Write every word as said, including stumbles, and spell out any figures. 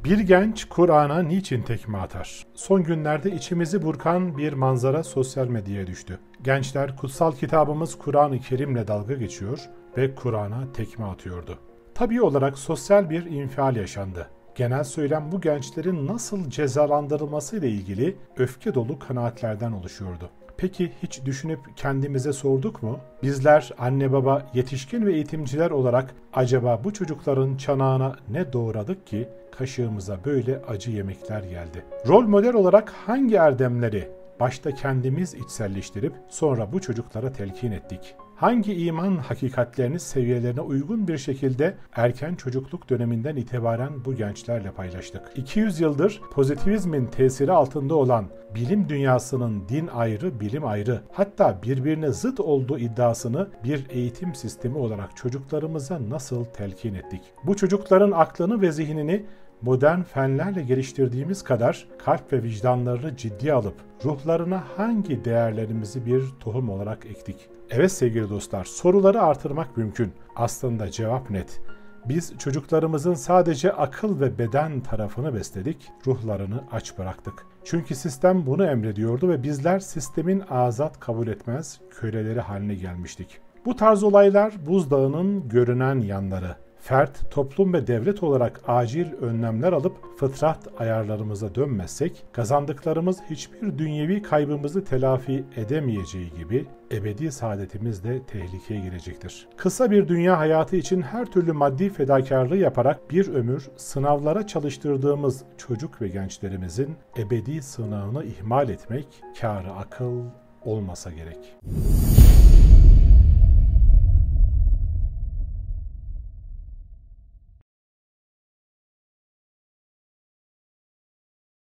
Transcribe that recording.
Bir genç Kur'an'a niçin tekme atar? Son günlerde içimizi burkan bir manzara sosyal medyaya düştü. Gençler kutsal kitabımız Kur'an-ı Kerim'le dalga geçiyor ve Kur'an'a tekme atıyordu. Tabii olarak sosyal bir infial yaşandı. Genel söylem bu gençlerin nasıl cezalandırılması ile ilgili öfke dolu kanaatlerden oluşuyordu. Peki hiç düşünüp kendimize sorduk mu? Bizler anne baba, yetişkin ve eğitimciler olarak acaba bu çocukların çanağına ne doğradık ki kaşığımıza böyle acı yemekler geldi? Rol model olarak hangi erdemleri başta kendimiz içselleştirip sonra bu çocuklara telkin ettik? Hangi iman hakikatlerini seviyelerine uygun bir şekilde erken çocukluk döneminden itibaren bu gençlerle paylaştık? iki yüz yıldır pozitivizmin tesiri altında olan bilim dünyasının din ayrı, bilim ayrı, hatta birbirine zıt olduğu iddiasını bir eğitim sistemi olarak çocuklarımıza nasıl telkin ettik? Bu çocukların aklını ve zihnini modern fenlerle geliştirdiğimiz kadar kalp ve vicdanlarını ciddiye alıp ruhlarına hangi değerlerimizi bir tohum olarak ektik? Evet sevgili dostlar, soruları artırmak mümkün. Aslında cevap net. Biz çocuklarımızın sadece akıl ve beden tarafını besledik, ruhlarını aç bıraktık. Çünkü sistem bunu emrediyordu ve bizler sistemin azat kabul etmez köleleri haline gelmiştik. Bu tarz olaylar buzdağının görünen yanları. Fert, toplum ve devlet olarak acil önlemler alıp fıtrat ayarlarımıza dönmezsek, kazandıklarımız hiçbir dünyevi kaybımızı telafi edemeyeceği gibi ebedi saadetimiz de tehlikeye girecektir. Kısa bir dünya hayatı için her türlü maddi fedakarlığı yaparak bir ömür sınavlara çalıştırdığımız çocuk ve gençlerimizin ebedi sınavını ihmal etmek kâr-ı akıl olmasa gerek.